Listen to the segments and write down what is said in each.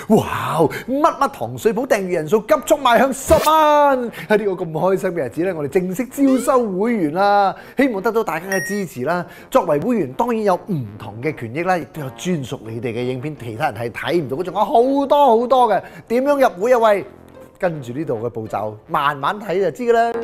哇！乜糖水鋪訂閱人數急速邁向10萬，喺呢個咁開心嘅日子咧，我哋正式招收會員啦！希望得到大家嘅支持啦。作為會員當然有唔同嘅權益啦，亦都有專屬你哋嘅影片，其他人係睇唔到嘅，仲有好多好多嘅。點樣入會啊？喂，跟住呢度嘅步驟，慢慢睇就知㗎啦。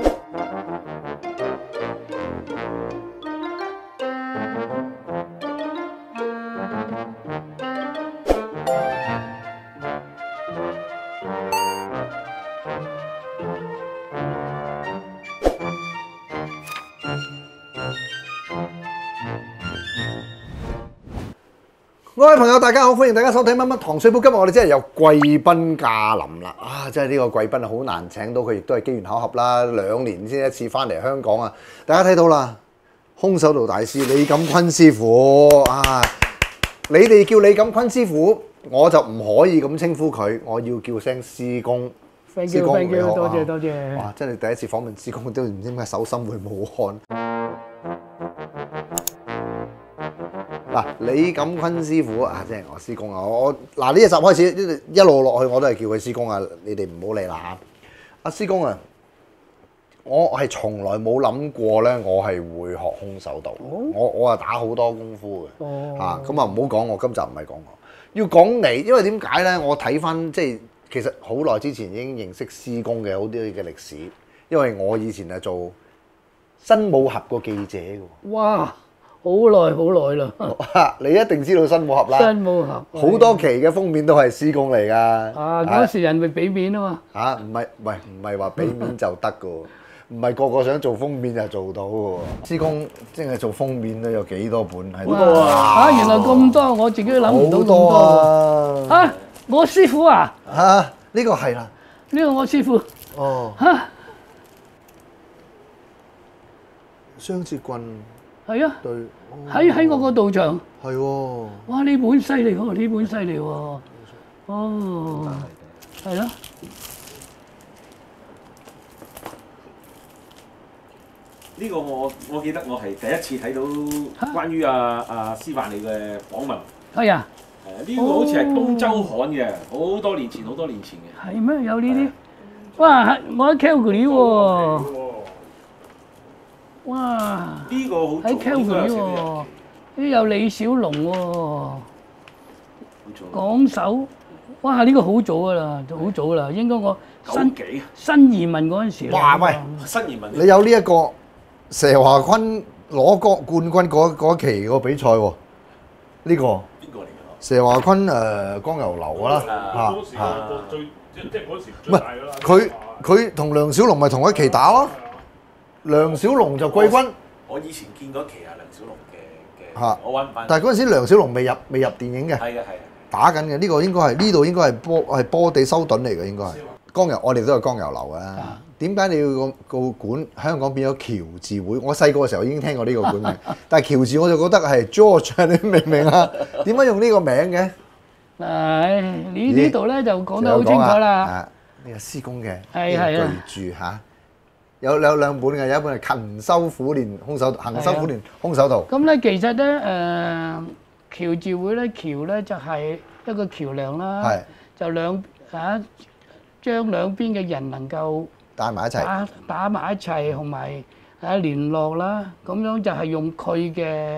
各位朋友，大家好，歡迎大家收睇乜乜糖水鋪。今日我哋真係有貴賓駕臨啦！啊，真係呢個貴賓好難請到佢，亦都係機緣巧合啦。2年先一次翻嚟香港啊！大家睇到啦，空手道大師李錦坤師傅啊！你哋叫李錦坤師傅，我就唔可以咁稱呼佢，我要叫聲師公。 師公，你好，多謝多謝。 哇！真係第一次訪問師公，都唔知點解手心會冇汗。嗱，李錦坤師傅啊，即係我師公啊！我嗱呢一集開始一路落去，我都係叫佢師公啊！你哋唔好理啦嚇。阿師公啊，我係從來冇諗過咧，我係會學空手道。我係打好多功夫嘅嚇，咁啊唔好講我，今集唔係講我，要講你，因為點解咧？我睇翻即係其實好耐之前已經認識師公嘅好啲嘅歷史，因為我以前係做新武俠個記者嘅喎。 哇！好耐啦！ 你一定知道新武俠啦， 新武俠好多期嘅封面都係師公嚟㗎。 啊，嗰時人咪俾面啊嘛。 嚇，唔係話俾面就得㗎喎，唔係個個想做封面就做到㗎喎。師公即係做封面都有幾多本喺度啊！原來咁多，我自己都諗唔到咁多啊！我師傅啊！ 嚇，呢個係啦， 呢個我師傅。 哦。 嚇！ 雙節棍。 係啊， 對， 喺我個道場。 係喎。 哇！呢本犀利喎，呢本犀利喎。哦，係咯。 呢個我記得我係第一次睇到關於阿師範利嘅訪問。 係啊。 呢個好似係東周刊嘅，好多年前嘅。 係咩？有呢啲？哇！我喺 Calgary 喎。哇！ 呢個好喺 Calgary 喎，呢有李小龍喎，港手，哇！呢個好早噶啦，好早啦，應該我新移民嗰陣時。 哇！喂， 新移民， 你有呢一個佘華坤攞冠軍嗰期個比賽喎？呢個邊個嚟㗎？ 佘華坤江油流啦嚇， 即係嗰時最大㗎啦。 佢同梁小龍咪同一期打咯。梁小龍就季軍。 我以前見過一期係梁小龍嘅嚇， 我揾唔翻。 但係嗰陣時梁小龍未入電影嘅。 係嘅。 打緊嘅呢個應該係呢度應該係波地修頓嚟嘅應該係。江油我哋都係江油流嘅。點解你要個館香港變咗喬治會？我細個嘅時候已經聽過呢個館名，但係喬治我就覺得係 George， 你明唔明啊？點解用呢個名嘅？ 呢度咧就講得好清楚啦。 呢個師公嘅巨著嚇。有兩本嘅，有一本係勤修苦練空手道。咁咧其實咧喬治會咧橋咧就係一個橋梁啦，就將兩邊嘅人能夠打埋一齊， 打埋一齊，同埋聯絡啦。咁樣就係用佢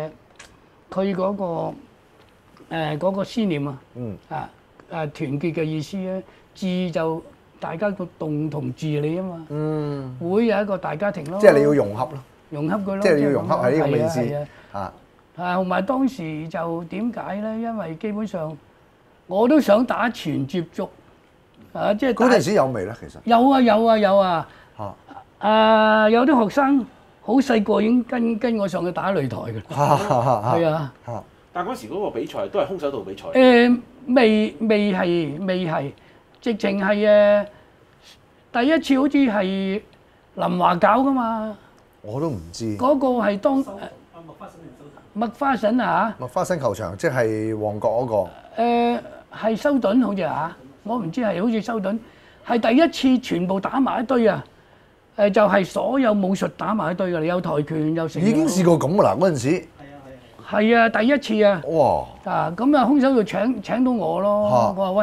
嗰個思念啊，團結嘅意思咧，志就。大家個共同治理啊嘛，會有一個大家庭咯。 即係你要融合咯， 融合佢咯。 即係你要融合係呢個意思啊。同埋當時就點解咧？因為基本上我都想打全接觸即係嗰陣時有未咧？其實有啊。有啲學生好細個已經跟我上去打擂台嘅。係啊。 但係嗰時嗰個比賽都係空手道比賽。 未係。直情係第一次好似係林華搞噶嘛， 我都唔知。 嗰個係當麥花臣啊嚇。 麥花臣球場即係旺角嗰個。 係修頓好似嚇，我唔知係好似修頓，係第一次全部打埋一堆啊！就係所有武術打埋一堆㗎，你有跆拳有成。 已經試過咁㗎啦嗰陣時。 係啊，第一次啊。 哇！ 咁啊，空手道請到我咯。我話喂。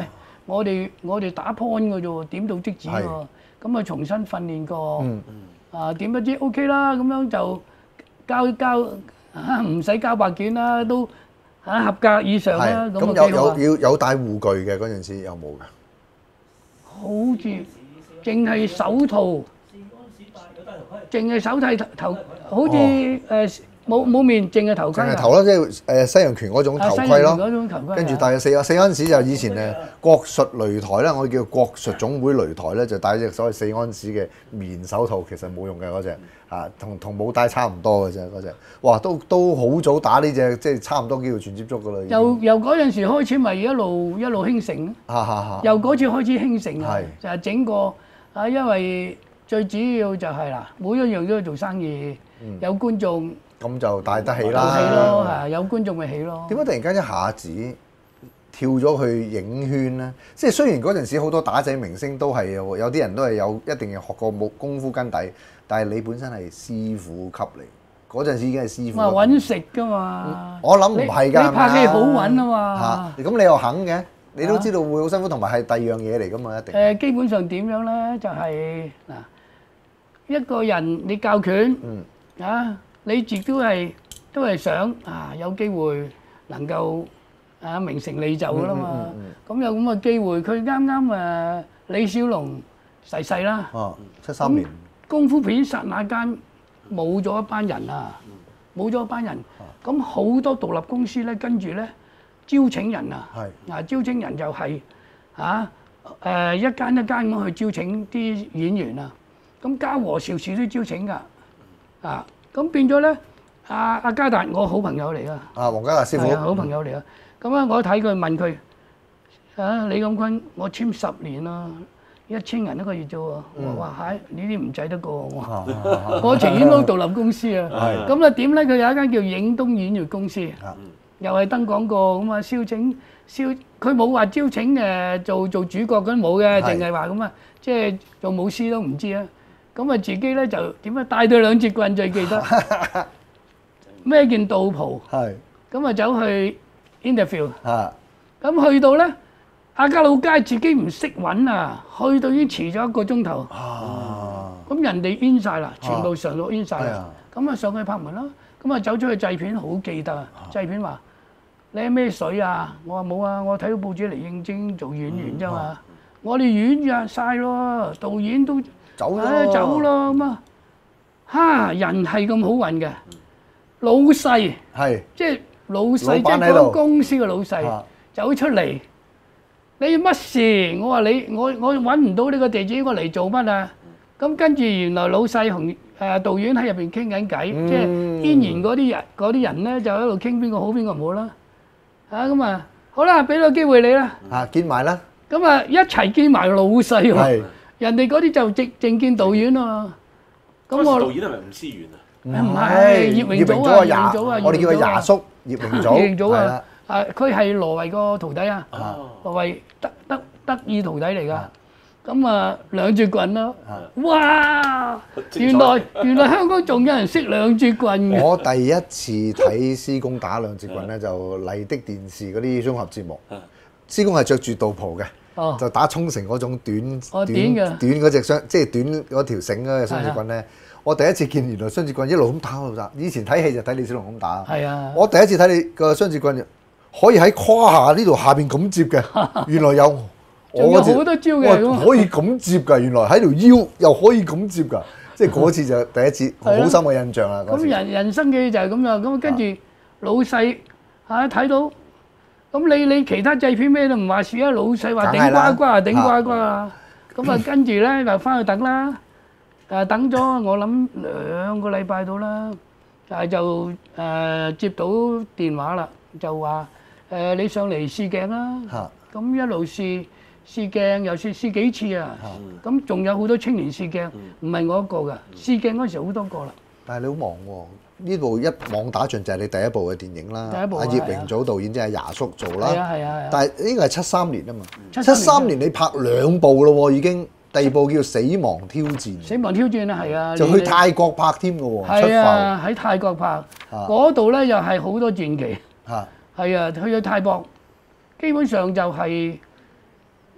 我哋打 point 嘅啫喎，點到即止喎。咁啊重新訓練過，點不知 OK 啦，咁樣就交唔使交白卷啦，都合格以上啦。 咁有帶護具嘅嗰陣時有冇㗎？ 好似淨係手套，淨係手剃頭，好似冇面，淨係頭盔。 淨係頭啦，即係西洋拳嗰種頭盔咯。 嗰種頭盔。 跟住戴四安士就以前國術擂台啦，我哋叫國術總會擂台咧，就戴隻所謂4安士嘅棉手套，其實冇用嘅嗰隻同冇戴差唔多嘅啫嗰隻。哇，都好早打呢隻，即係差唔多叫做全接觸㗎啦。 由嗰陣時開始，咪一路興盛。由嗰次開始興盛啊，就係整個因為最主要就係每一樣都要做生意，有觀眾。 咁就帶得起啦。 起咯，係有觀眾咪起咯。 點解突然間一下子跳咗去影圈咧？即係雖然嗰陣時好多打仔明星都係有啲人都係有一定嘅學過武功夫根底，但係你本身係師傅級嚟，嗰陣時已經係師傅。咪揾食㗎嘛！ 我諗唔係㗎。 你拍戲好揾啊嘛！ 咁你又肯嘅？你都知道會好辛苦，同埋係第二樣嘢嚟㗎嘛，一定。 基本上點樣咧？就係一個人你教拳你自己都係想有機會能夠名成利就㗎啦嘛。咁有咁嘅機會，佢啱啱李小龍逝啦。 73年。 功夫片剎那間冇咗一班人啊，冇咗一班人。咁好多獨立公司咧，跟住咧招請人啊。招請人就係一間一間咁去招請啲演員啊。咁嘉禾邵氏都招請㗎。咁變咗咧，阿嘉達我好朋友嚟噶， 黃嘉達師傅， 好朋友嚟啊！咁啊，我睇佢問佢，李錦坤，我簽10年啦，1000銀一個月啫喎。我話係，呢啲唔制得過我情願撈獨立公司啊。咁啊點咧？佢有一間叫影東演藝公司，又係登廣告咁啊，佢冇話招請做主角嗰啲冇嘅，淨係話咁啊，即係做武師都唔知啊。咁啊，自己咧就點樣帶對2節棍最記得，孭件道袍，咁啊走去 interview，咁去到咧，阿家老街自己唔識揾啊，去到已經遲咗1個鐘頭，咁人哋 in 曬啦，全部上落 in 曬啦，咁啊上去拍門啦，咁啊走出去製片好記得啊，製片話你係咩水啊？我話冇啊，我睇到報紙嚟應徵做演員啫嘛，我哋演約曬咯，導演都。走咯咁啊！人係咁好運嘅，老細即係老細，即係嗰個公司嘅老細走出嚟。你乜事？我話你，我揾唔到呢個地址，我嚟做乜啊？咁跟住原來老細同導演喺入邊傾緊偈，即係演員嗰啲人咧就喺度傾邊個好邊個唔好啦。咁啊，好啦，俾個機會你啦。 見埋啦。咁啊，一齊見埋老細喎。人哋嗰啲就淨見導演啊， 咁我導演係咪吳思源啊？ 唔係葉榮祖啊， 我哋叫佢牙叔葉榮祖啊，佢係羅維個徒弟啊，羅維得意徒弟嚟㗎。咁啊2節棍咯，哇！原來香港仲有人識2節棍嘅。 我第一次睇師公打2節棍咧，就麗的電視嗰啲綜合節目，師公係着住道袍嘅。就打沖繩嗰種短嗰隻雙，即係短嗰條繩嗰個雙節棍咧。我第一次見原來雙節棍一路咁打一路打。以前睇戲就睇李小龍咁打。我第一次睇你個雙節棍可以喺胯下呢度下邊咁接嘅。原來有我好多招嘅， 可以咁接㗎。原來喺條腰又可以咁接㗎。即係嗰次就第一次好深嘅印象啦。 咁人生嘅就係咁樣。咁跟住老細睇到。咁你其他製片咩都唔話事啊，老細話頂呱呱啊，頂呱呱啊，咁啊跟住咧就翻去等啦，等咗我諗2個禮拜到啦，就接到電話啦，就話你上嚟試鏡啦，咁一路試鏡又試幾次啊，咁仲有好多青年試鏡，唔係我一個㗎，試鏡嗰時好多個啦。 但係你好忙喎。呢部一網打盡就係你第一部嘅電影啦，阿葉榮祖導演即係牙叔做啦。但係呢個係73年啊嘛，73年你拍2部咯喎，已經第2部叫《死亡挑戰》。 死亡挑戰啊，係啊。 就去泰國拍添㗎喎， 係啊，喺泰國拍，嗰度咧又係好多傳奇。係啊，去咗泰國，基本上就係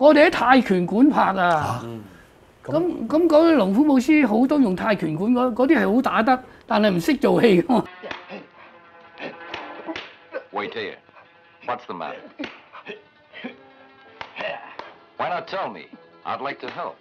我哋喺泰拳館拍啊。咁嗰啲龍虎武師好多用泰拳館嗰啲係好打得，但係唔識做戲㗎嘛。 Wait here. What's the matter? Why not tell me? I'd like to help.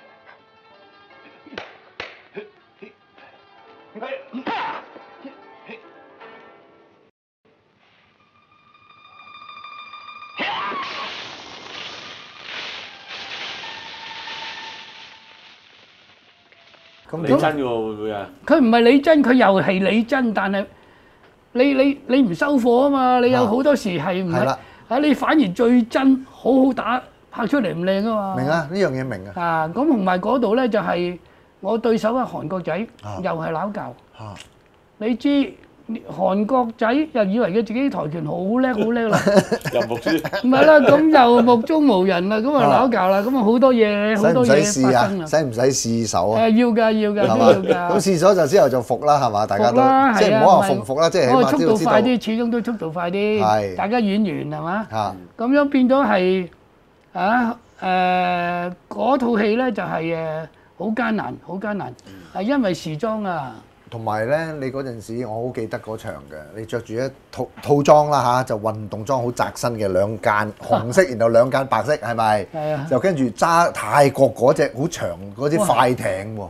李真嘅喎會唔會啊？ 佢唔係李真，佢又係李真，但係你唔收貨啊嘛！你有好多時係唔係？啊，你反而最真，好好打，拍出嚟唔靚啊嘛！ 明啊，呢樣嘢明啊。 啊，咁同埋嗰度咧就係我對手係韓國仔，又係撈教。你知韓國仔又以為佢自己跆拳好叻好叻啦， 又木豬。 唔係啦，咁又目中無人啦，咁啊撈教啦，咁啊好多嘢使唔使試啊？ 發生啦。 使唔使試手啊？ 要㗎都要㗎。 咁試咗就之後就服啦，係嘛？大家都即係唔好話服唔服啦，即係起碼速都知道。 度快啲，始終都速度快啲。 係大家演員係嘛？ 嚇咁樣變咗係嗰套戲咧就係好艱難，好艱難，係因為時裝啊。 同埋咧，你嗰陣時我好記得嗰場嘅，你着住一套裝啦嚇，就運動裝好窄身嘅兩間紅色，然後兩間白色，係咪？ 係啊。 就跟住揸泰國嗰隻好長嗰啲快艇喎。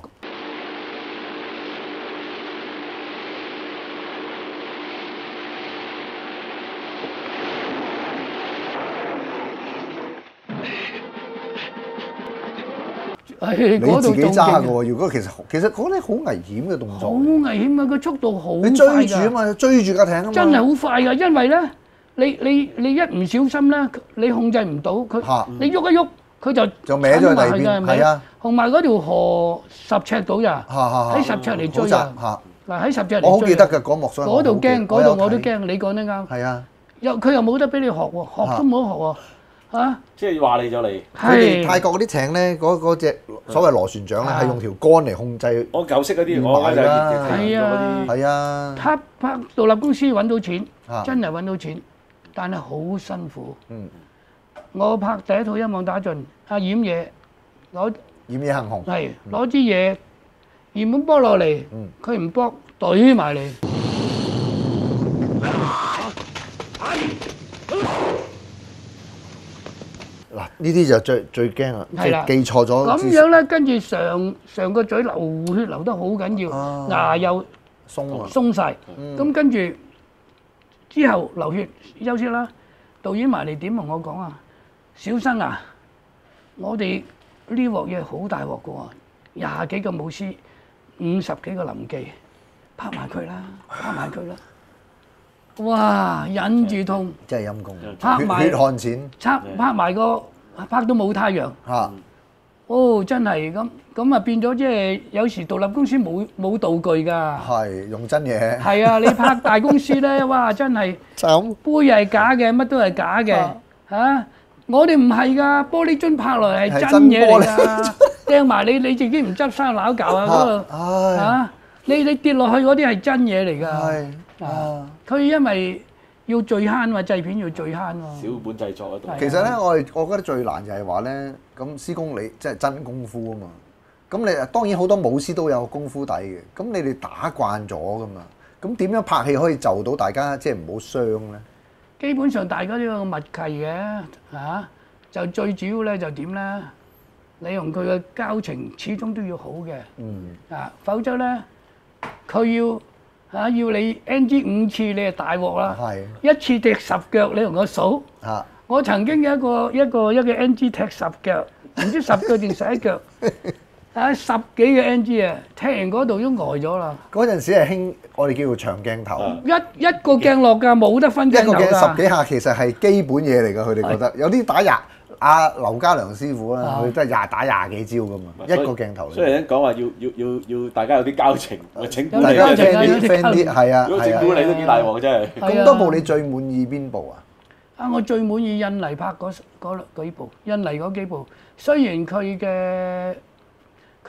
你自己揸嘅喎，如果其實嗰啲好危險嘅動作。 好危險啊！個速度好快㗎。 你追住啊嘛，追住架艇啊嘛。 真係好快㗎，因為咧，你一唔小心咧，你控制唔到佢，你喐一喐佢就歪咗去第二邊。係啊。 同埋嗰條河10尺到咋，喺10尺嚟追啊！嗱喺10尺嚟追。 我好記得嘅嗰幕，所以嗰度驚，嗰度我都驚。你講得啱。 係啊。 佢又冇得俾你學喎，學都冇得學喎。嚇！ 即係話你就嚟。 佢哋泰國嗰啲艇咧，嗰隻所謂螺旋槳咧，係用條桿嚟控制。 我舊式嗰啲，我就係啊， 係啊。 拍獨立公司揾到錢，真係揾到錢，但係好辛苦。我拍第一套《一網打盡》，阿染嘢攞染嘢行紅， 係攞支嘢原本剝落嚟，佢唔剝，懟埋嚟。 嗱，呢啲就最驚啦，即係記錯咗。 咁樣咧，跟住上個嘴流血流得好緊要，牙又鬆晒。咁跟住之後流血休息啦。導演埋嚟點同我講啊？小生啊，我哋呢鑊嘢好大鑊㗎喎，20幾個武師，50幾個臨記，拍埋佢啦，拍埋佢啦。哇！忍住痛， 真係陰公， 拍埋血汗錢， 拍到冇太陽。 嚇！ 哦，真係咁啊，變咗即係有時獨立公司冇道具㗎。 係用真嘢。 係啊，你拍大公司咧，哇！真係杯係假嘅，乜都係假嘅嚇。我哋唔係㗎，玻璃樽拍落嚟係真嘢嚟㗎，掟埋你自己唔執生攋教啊嗰度嚇。你跌落去嗰啲係真嘢嚟㗎。啊！佢因為要最慳嘛，製片要最慳喎。 小本製作嗰度。 其實咧，我覺得最難就係話咧，咁師公你即係真功夫啊嘛。咁你當然好多武師都有功夫底嘅，咁你哋打慣咗㗎嘛。咁點樣拍戲可以就到大家即係唔好傷咧？ 基本上大家都有個默契嘅嚇，就最主要咧就點咧？你同佢嘅交情始終都要好嘅。否則咧佢要你 NG 5次，你係大鑊啦！一次踢10腳，你同我數。我曾經有一個 NG 踢10腳，唔知10腳定11腳，10幾個 NG 啊！踢完嗰度都呆咗啦。嗰陣時係興我哋叫做長鏡頭， 一個鏡落㗎，冇得分鏡頭㗎。 一個鏡10幾下其實係基本嘢嚟㗎，佢哋覺得有啲打廿。阿劉家良師傅啦，佢都係打廿幾招㗎嘛，一個鏡頭。 所以人講話要大家有啲交情，請鼓大家 friend 啲，係啊。 如果整蠱你都幾大鑊真係。 咁多部你最滿意邊部啊？ 我最滿意印尼拍嗰幾部，印尼嗰幾部，雖然佢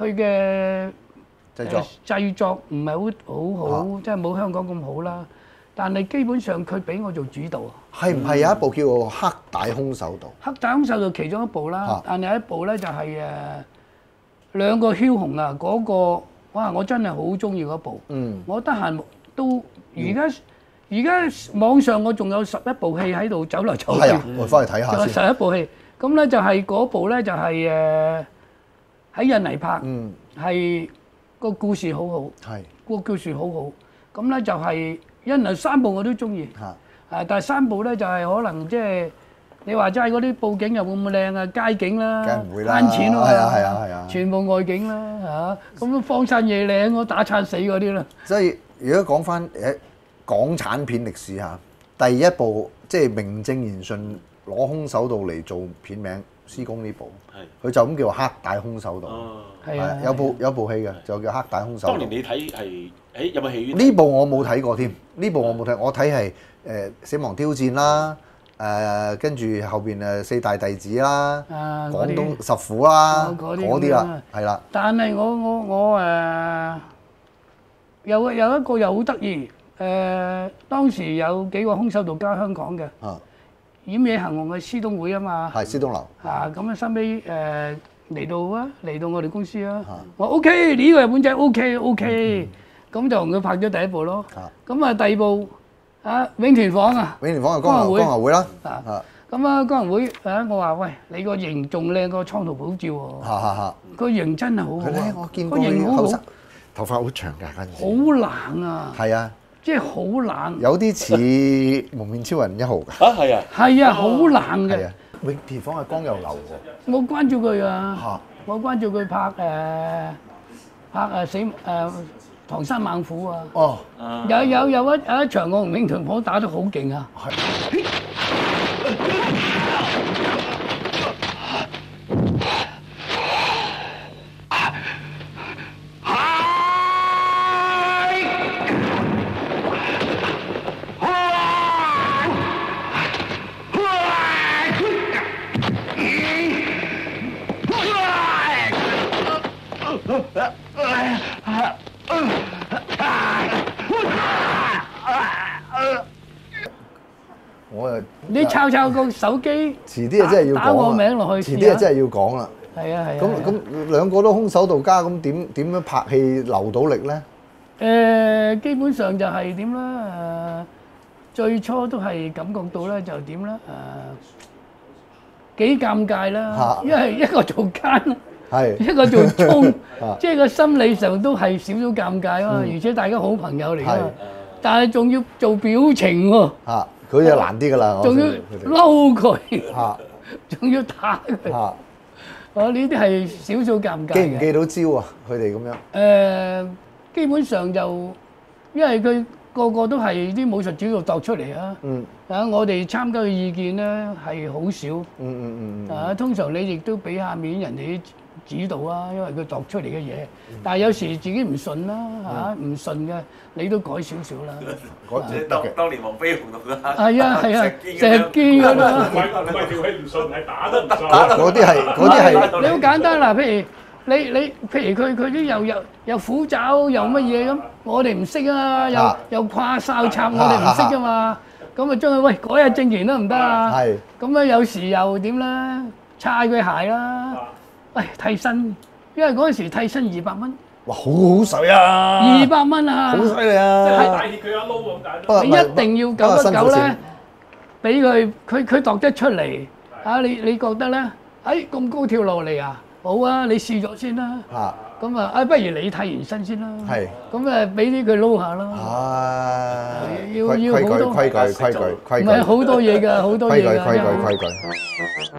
嘅製作唔係好，即係冇香港咁好啦。 但係基本上佢俾我做主導。 係唔係有一部叫做《黑帶空手道》？ 黑帶空手道其中一部啦， 啊但係有一部咧就係兩個梟雄啊，嗰個哇！我真係好中意嗰部。我得閒都而家網上我仲有11部戲喺度走嚟走去。 係啊，我翻去睇下仲有先。 11部戲，咁咧就係嗰部咧就係喺印尼拍，係個故事好好， 係個故事好好。咁咧就係印尼3部我都中意。但係3部咧就係可能即係你話齋嗰啲佈景又會唔會靚啊？街景啦， 梗係唔會啦慳錢咯， 係啊， 全部外景啦嚇，咁荒山野嶺我打餐死嗰啲啦。 所以如果講翻港產片歷史嚇，第一部即係名正言順攞空手道嚟做片名，施公呢部，佢就咁叫黑帶空手道。 係啊， 有部戲嘅就叫黑帶空手道。 當年你睇係有冇戲院？ 呢部我冇睇過添，呢部我冇睇，我睇係死亡挑戰啦，跟住後邊4大弟子啦，廣東十虎啦，嗰啲啦，係啦。 但係我有一個又好得意，當時有幾個空手道家香港嘅，掩野行紅嘅施東會啊嘛， 係施東樓。 咁啊，收尾嚟到我哋公司啊，我 OK 呢個日本仔 OK，咁就同佢拍咗第一部咯。咁啊，第二部永團房啊， 永團房係江牛會啦。 咁啊，江牛會我話喂，你個型仲靚過倉圖普照喎。個型真係好好。 我見過個型好好， 頭髮好長㗎嗰陣時。 好冷啊！ 係啊， 即係好冷。 有啲似蒙面超人1號㗎。 係啊。 係啊，好冷嘅。 永團房係江右樓喎。 我關注佢啊！我關注佢拍唐山猛虎啊！ 哦， 有一場我同永團房打得好勁啊！你抄個手機， 遲啲啊真係要講打我名落去， 遲啲啊真係要講啦。 係啊。 咁兩個都空手道家，咁點樣拍戲留到力咧？ 基本上就係點啦？最初都係感覺到咧就點啦？幾尷尬啦，因為一個做奸，一個做聰，即係個心理上都係少少尷尬啊嘛。而且大家好朋友嚟㗎嘛，但係仲要做表情喎。 佢就難啲㗎啦， 仲要嬲佢，仲要打佢。呢啲係少少尷尬。 記唔記到招啊？佢哋咁樣。 基本上就因為佢個個都係啲武術指導度出嚟啊。我哋參加嘅意見咧係好少。通常你亦都俾下面人哋指導啊，因為佢度出嚟嘅嘢。但係有時自己唔順啦，唔順嘅你都改少少啦。 當年黃飛鴻同佢係啊，成日見㗎啦。 唔係條氣唔順，係打得唔順。 嗰啲係你好簡單啦，譬如譬如佢啲又虎爪又乜嘢咁，我哋唔識啊，又跨哨插，我哋唔識㗎嘛。咁啊將佢喂改下正拳得唔得啊？咁啊有時又點咧？擦佢鞋啦。喂，替身，因為嗰陣時替身200蚊。 哇，好水啊 ！200蚊啊！ 好犀利啊！ 大熱佢一撈咁大。 你一定要919咧，俾佢度得出嚟。你覺得咧？咁高跳落嚟啊！好啊，你試咗先啦。咁啊，不如你替完身先啦。係。咁啊，俾啲佢撈下咯。要好多規矩。 唔係好多嘢㗎，好多嘢㗎。 規矩。